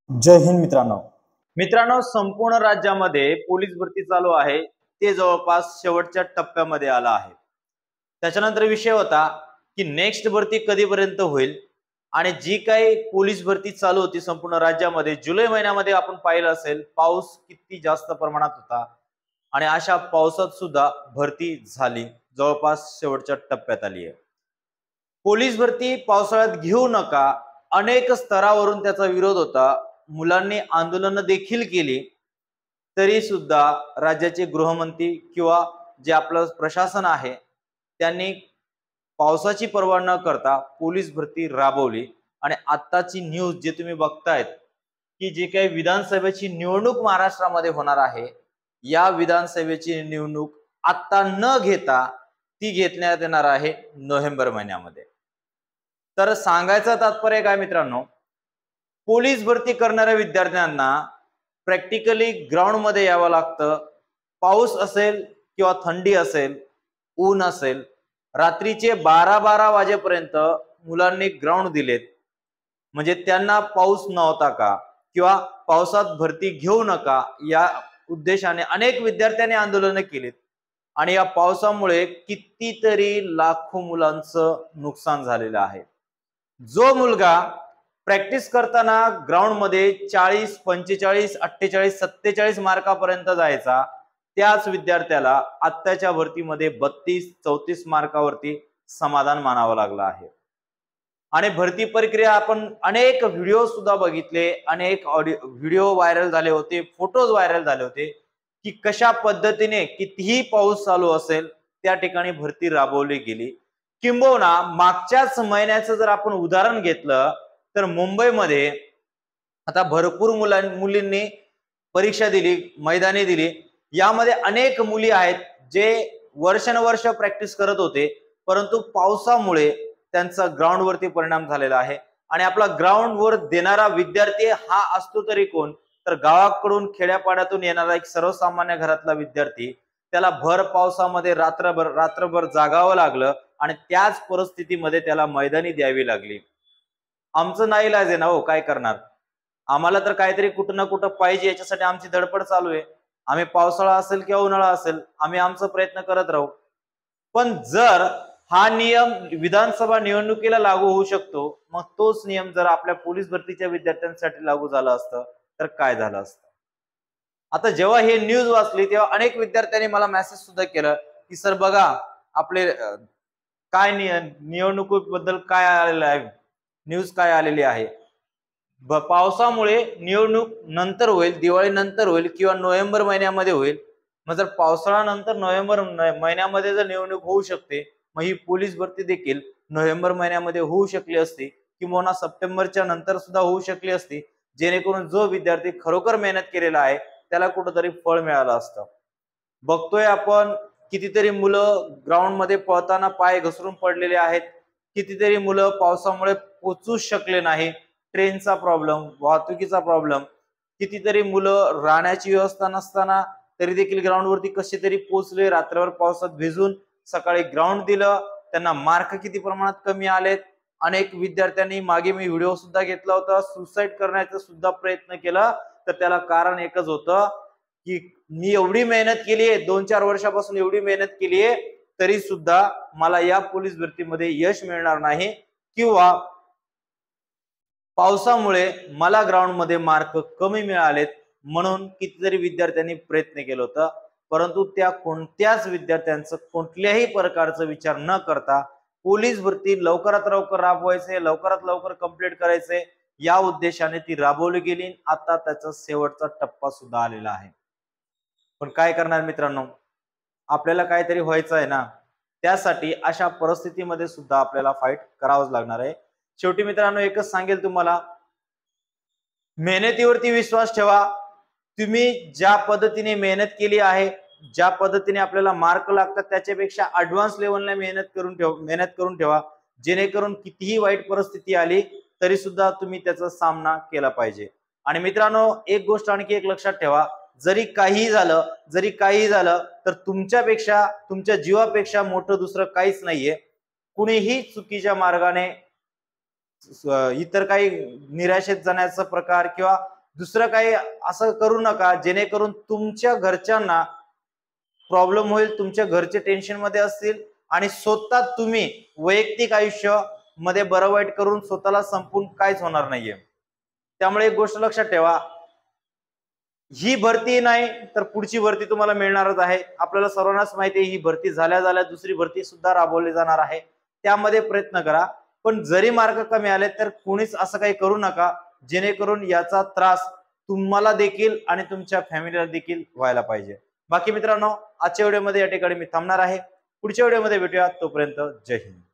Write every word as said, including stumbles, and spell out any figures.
जय हिंद मित्रांनो. मित्रांनो संपूर्ण राज्यामध्ये पोलीस भरती चालू आहे. ते जवळपास शेवटच्या टप्प्यामध्ये आला आहे. त्याच्यानंतर विषय होता की नेक्स्ट भरती कधीपर्यंत होईल आणि जी काही पोलीस भरती चालू होती संपूर्ण राज्यामध्ये जुलै महिन्यामध्ये आपण पाहिलं असेल पाऊस किती जास्त प्रमाणात होता आणि अशा पावसात सुद्धा भरती झाली, जवळपास शेवटच्या टप्प्यात आली आहे. पोलीस भरती पावसाळ्यात घेऊ नका अनेक स्तरावरून त्याचा विरोध होता. मुलांनी आंदोलन देखील केली तरी सुद्धा राज्याचे गृहमंत्री किंवा जे आपलं प्रशासन आहे त्यांनी पावसाची पर्वा न करता पोलीस भरती राबवली. आणि आत्ताची न्यूज जे तुम्ही बघतायत की जे काही विधानसभेची निवडणूक महाराष्ट्रामध्ये होणार आहे, या विधानसभेची निवडणूक आता न घेता ती घेण्यात येणार आहे नोव्हेंबर महिन्यामध्ये. तर सांगायचं तात्पर्य काय मित्रांनो, पोलीस भरती करणाऱ्या विद्यार्थ्यांना प्रॅक्टिकली ग्राउंड मध्ये यावं लागतं. पाऊस असेल किंवा थंडी असेल, ऊन असेल, रात्रीचे बारा बारा वाजेपर्यंत मुलांनी ग्राउंड दिलेत. म्हणजे त्यांना पाऊस नव्हता का किंवा पावसात भरती घेऊ नका या उद्देशाने अनेक विद्यार्थ्यांनी आंदोलन केलीत आणि या पावसामुळे कितीतरी लाखो मुलांचं नुकसान झालेलं आहे. जो मुलगा प्रॅक्टिस करताना ग्राउंड मध्ये चाळीस पंचेचाळीस अठ्ठेचाळीस सत्तेचाळीस मार्कापर्यंत जायचा, त्याच विद्यार्थ्याला आत्ताच्या भरतीमध्ये बत्तीस चौतीस मार्कावरती समाधान मानावं लागलं आहे. आणि भरती प्रक्रिया आपण अनेक व्हिडिओ सुद्धा बघितले, अनेक ऑडिओ व्हिडिओ व्हायरल झाले होते, फोटोज व्हायरल झाले होते की कशा पद्धतीने कितीही पाऊस चालू असेल त्या ठिकाणी भरती राबवली गेली. किंबहुना मागच्याच महिन्याचं जर आपण उदाहरण घेतलं तर मुंबईमध्ये आता भरपूर मुलां मुलींनी परीक्षा दिली, मैदानी दिली. यामध्ये अनेक मुली आहेत जे वर्षानुवर्ष प्रॅक्टिस करत होते, परंतु पावसामुळे त्यांचा ग्राउंडवरती परिणाम झालेला आहे. आणि आपला ग्राउंडवर देणारा विद्यार्थी हा असतो तरी कोण, तर गावाकडून खेड्यापाड्यातून येणारा एक सर्वसामान्य घरातला विद्यार्थी. त्याला भर पावसामध्ये रात्रभर रात्रभर जागावं लागलं आणि त्याच परिस्थितीमध्ये त्याला मैदानी द्यावी लागली. आमचं नाईलाज आहे ना हो, काय करणार. आम्हाला तर काहीतरी कुठं ना कुठं पाहिजे, याच्यासाठी आमची धडपड चालू आहे. आम्ही पावसाळा असेल किंवा उन्हाळा असेल आम्ही आमचा प्रयत्न करत राहू. पण जर हा नियम विधानसभा निवडणुकीला लागू होऊ शकतो, मग तोच नियम जर आपल्या पोलीस भरतीच्या विद्यार्थ्यांसाठी लागू झाला असतं तर काय झालं असतं. आता जेव्हा हे न्यूज वाचली तेव्हा अनेक विद्यार्थ्यांनी मला मेसेज सुद्धा केलं की सर बघा आपले काय निवडणुकीबद्दल काय आलेलं आहे, न्यूज काय आलेली आहे. पावसामुळे निवडणूक नंतर होईल, दिवाळी नंतर होईल किंवा नोव्हेंबर महिन्यामध्ये होईल. मग जर पावसाळ्यानंतर नोव्हेंबर महिन्यामध्ये जर निवडणूक होऊ शकते, मग ही पोलीस भरती देखील नोव्हेंबर महिन्यामध्ये होऊ शकली असती किंवा सप्टेंबरच्या नंतर सुद्धा होऊ शकली असती, जेणेकरून जो विद्यार्थी खरोखर मेहनत केलेला आहे त्याला कुठंतरी फळ मिळालं असतं. बघतोय आपण कितीतरी मुलं ग्राउंड मध्ये पळताना पाय घसरून पडलेले आहेत, कितीतरी मुलं पावसामुळे पोचूच शकले नाही, ट्रेनचा प्रॉब्लेम, वाहतुकीचा प्रॉब्लेम, कितीतरी मुलं राहण्याची व्यवस्था नसताना तरी देखील ग्राउंडवरती कसे तरी पोचले, रात्रभर पावसात भिजून सकाळी ग्राउंड दिलं, त्यांना मार्क किती प्रमाणात कमी आलेत. अनेक विद्यार्थ्यांनी मागे मी व्हिडिओ सुद्धा घेतला होता, सुसाईड करण्याचा सुद्धा प्रयत्न केला. तर त्याला कारण एकच होतं की मी एवढी मेहनत केली आहे, दोन चार वर्षापासून एवढी मेहनत केली आहे, तरी सुद्धा मला या पोलीस भरतीमध्ये यश मिळणार नाही किंवा पावसामुळे मला ग्राउंड मध्ये मार्क कमी मिळालेत, म्हणून कितीतरी विद्यार्थ्यांनी प्रयत्न केला होता. परंतु त्या कोणत्याच विद्यार्थ्यांचं कोणत्याही प्रकारचा विचार न करता पोलीस भरती लवकरात लवकर राबवायचे, लवकरात लवकर कंप्लीट करायचे या उद्देशाने ती राबवली गेली. आता त्याचा शेवटचा टप्पा सुद्धा आलेला आहे. पण काय करणार मित्रांनो, आपल्याला काहीतरी व्हायचं आहे ना, त्यासाठी अशा परिस्थितीमध्ये सुद्धा आपल्याला फाईट करावंच लागणार आहे. शेवटी मित्रांनो एकच सांगेल तुम्हाला, मेहनतीवरती विश्वास ठेवा. तुम्ही ज्या पद्धतीने मेहनत केली आहे, ज्या पद्धतीने आपल्याला मार्क लागतात त्याच्यापेक्षा ऍडव्हान्स लेवलला मेहनत करून ठेवा मेहनत करून ठेवा जेणेकरून कितीही वाईट परिस्थिती आली तरी सुद्धा तुम्ही त्याचा सामना केला पाहिजे. आणि मित्रांनो एक गोष्ट आणखी एक लक्षात ठेवा, जरी काही झालं जरी काही झालं तर तुमच्यापेक्षा तुमच्या जीवापेक्षा मोठं दुसरं काहीच नाहीये. कुणीही चुकीच्या मार्गाने इतर काही निराशेत जाण्याचा प्रकार किंवा दुसरं काही असं करू नका जेणेकरून तुमच्या घरच्यांना प्रॉब्लेम होईल, तुमच्या घरचे टेन्शन मध्ये असतील आणि स्वतः तुम्ही वैयक्तिक आयुष्य मध्ये बरं वाईट करून स्वतःला संपून काहीच होणार नाहीये। त्यामुळे एक गोष्ट लक्षात ठेवा, ही भरती नाही तर पुढची भरती तुम्हाला मिळणारच आहे। आपल्याला सर्वांनाच माहिती आहे ही भरती झाल्या झाल्या दुसरी भरती सुद्धा राबवली जाणार आहे, त्यामध्ये प्रयत्न करा। पण जरी मार्क कमी आले तर कोणीच असं काही करू नका जेणेकरून याचा त्रास तुम्हाला देखील आणि तुमच्या फॅमिलीला देखील व्हायला पाहिजे। बाकी मित्रांनो, आजच्या व्हिडिओमध्ये या ठिकाणी मी थांबणार आहे, पुढच्या व्हिडिओमध्ये भेटूया, तोपर्यंत जय हिंद।